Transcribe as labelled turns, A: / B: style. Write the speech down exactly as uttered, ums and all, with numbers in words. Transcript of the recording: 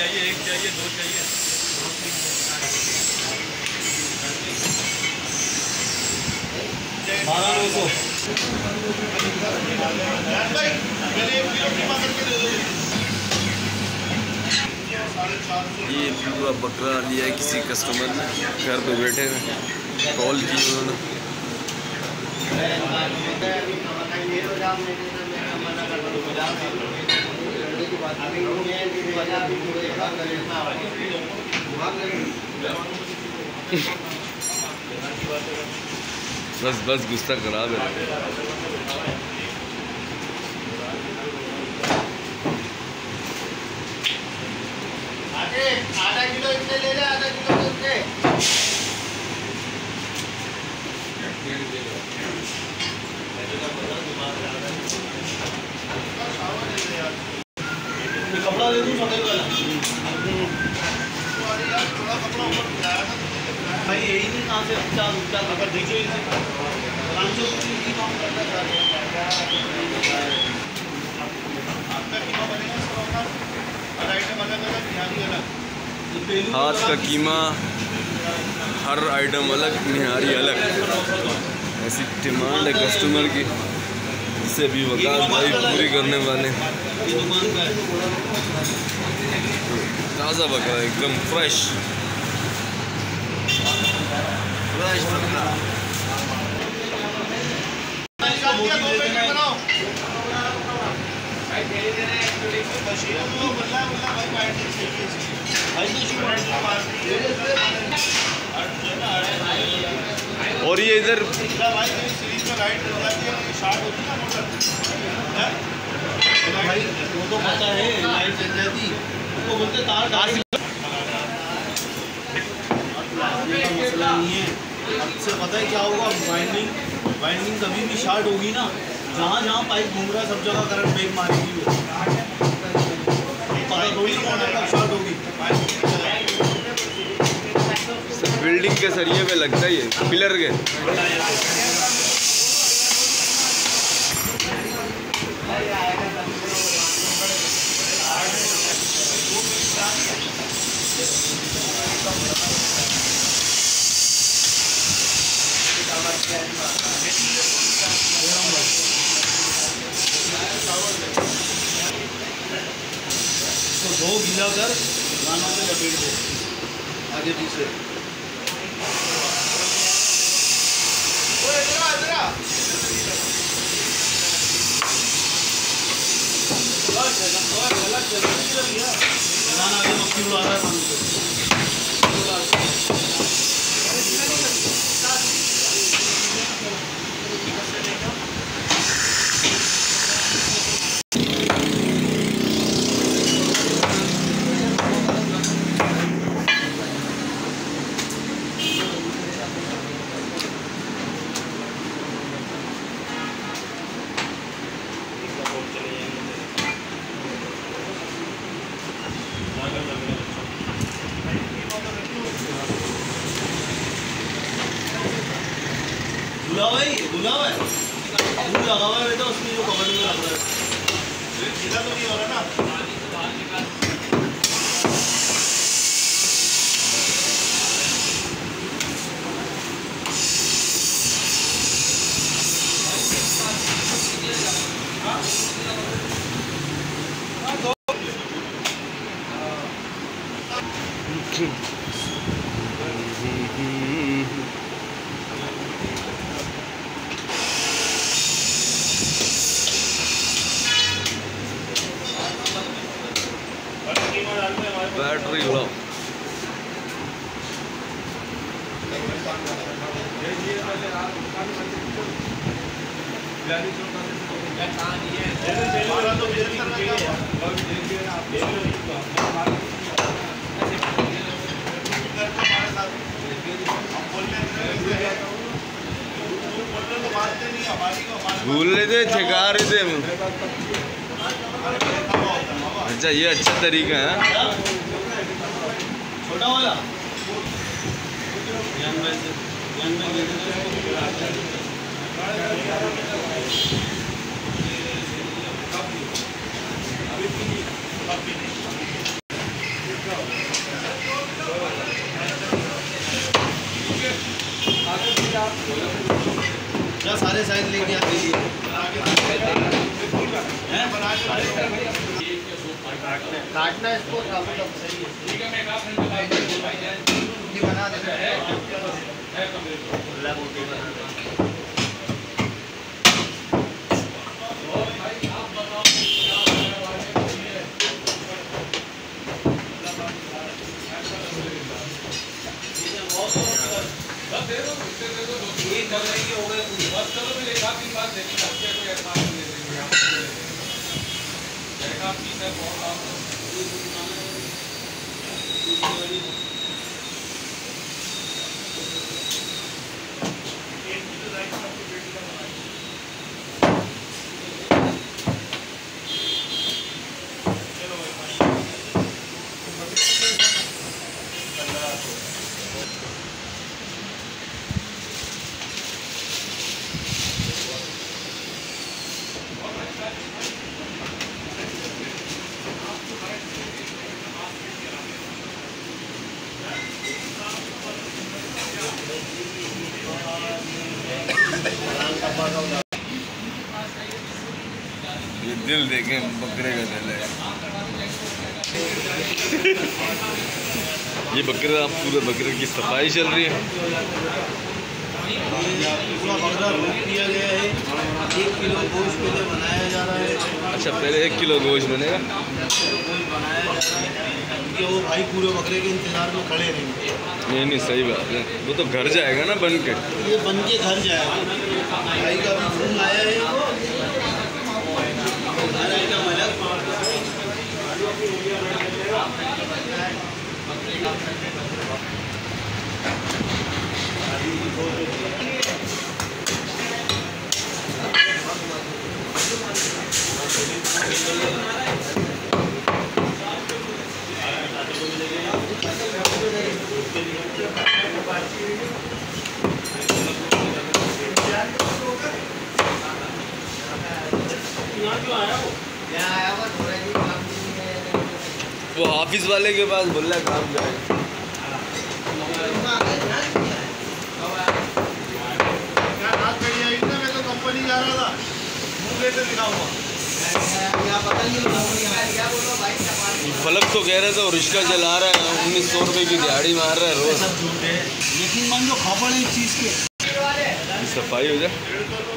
A: चाहिए, एक चाहिए, दो चाहिए। बारह नौ सौ।
B: ये पूरा बकरा लिया है किसी कस्टमर ने, घर पे बैठे हैं, कॉल की उन्होंने। बस बस गुस्सा खराब है।
C: आधा किलो इससे ले ले, आधा किलो इससे।
A: कपड़ा ले दूँ सफेद वाला भाई, यही नहीं कहाँ से अच्छा अच्छा अगर देखिए पाँच सौ की काम करना चाह रहे हैं। आपका कीमा बनेगा हर आइटम अलग अलग, निहारी अलग।
B: हाथ का कीमा हर आइटम अलग, निहारी अलग। ऐसी डिमांड है कस्टमर की, जिससे भी वकास भाई पूरी करने वाले। ताज़ा बकरा एकदम फ्रेश फ्रेश बकरा। और ये इधर
A: भाई वो तो पता है लाइट चल जाती, उसको बोलते तार डाल। मसला नहीं है, इससे पता है क्या होगा, वाइंडिंग वाइंडिंग कभी भी शॉर्ट होगी ना, जहाँ जहाँ पाइप घूम रहा है सब जगह करंट ब्रेक मारेगी वो, पता थोड़ी कब शॉर्ट होगी।
B: बिल्डिंग के सरिये पे लगता ही है, पिलर के।
A: तो दो गीला कर गाना में लपेट दो आगे पीछे। गाना आगे मक्खी उड़ा रहा है पानी से। धुला हुआ है, धुला हुआ है, धूल लगा हुआ है बेटा उसमें, जो कवर में लग रहा है सीधा तो नहीं हो रहा ना।
B: Battery low. भूल रहे थे, ठेका रहे थे। अच्छा, ये अच्छा तरीका है।
A: छोटा वाला क्या सारे साइज लेके आ गई
C: काटना इसको बना देना
B: ये दिल देखे बकरे का दिल है। ये बकरा पूरे बकरे की सफाई चल रही है।
A: पूरा बकरा रोक दिया गया है। एक किलो गोश्त के लिए बनाया जा रहा है।
B: अच्छा, पहले एक किलो गोश्त बनेगा,
A: गोश्त बनाया जा रहा है कि वो भाई पूरे बकरे के इंतजार में खड़े रहेंगे।
B: नहीं नहीं सही बात है, वो तो घर जाएगा ना बन के।
A: ये बन के घर जाएगा। भाई का भी फोन आया है। हर आइटम अलग।
B: वो ऑफिस वाले के पास बोल रहा है काम जाए।
A: मैं तो कंपनी जा रहा था, मुंह लेते दिखा हुआ।
B: फलक तो कह रहा था और रिश्का चला रहा है, उन्नीस सौ रुपये की दिहाड़ी मार रहा है रोज।
A: लेकिन मान लो खबर है इस चीज़ के
B: सफाई हो जाए।